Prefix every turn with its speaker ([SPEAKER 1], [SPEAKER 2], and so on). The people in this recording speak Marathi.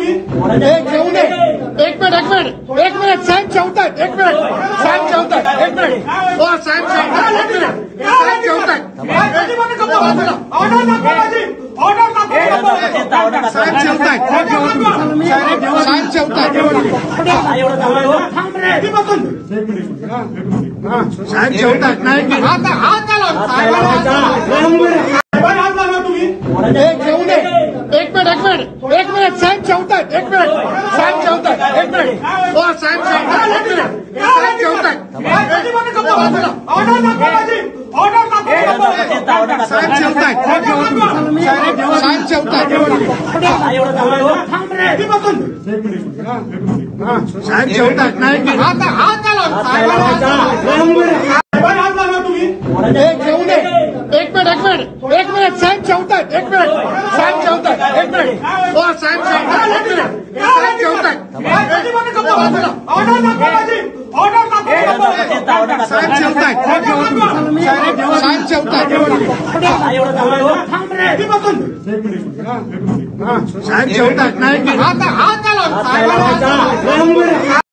[SPEAKER 1] तुम्ही
[SPEAKER 2] घेऊन एक मिनिट साहेब जेवतायत एक मिनिट साहेब जेवतायत एक मिनिट हो साहेब जेवतायत एक मिनिट साहेब जेवतायत
[SPEAKER 1] ऑर्डर दाखवा माझी ऑर्डर दाखवा
[SPEAKER 2] साहेब जेवतायत साहेब जेवतायत साहेब जेवतायत नाही हात
[SPEAKER 1] आला तुम्ही
[SPEAKER 2] घेऊन एक मिनिट साहेब जेवतायत एक मिनिट साहेब जेवतायत एक मिनिट हो साहेब जेवतायत एक मिनिट साहेब जेवतायत
[SPEAKER 1] ऑर्डर दाखवा माझी ऑर्डर दाखवा
[SPEAKER 2] साहेब जेवतायत साहेब जेवतायत साहेब जेवतायत नाही हात
[SPEAKER 1] आला तुम्ही
[SPEAKER 2] घेऊन एक मिनिट साहेब जेवतायत एक मिनिट साहेब जेवतायत एक मिनिट हो साहेब जेवतायत एक मिनिट साहेब जेवतायत
[SPEAKER 1] ऑर्डर दाखवा माझी ऑर्डर दाखवा
[SPEAKER 2] साहेब जेवतायत साहेब जेवतायत साहेब जेवतायत नाही हात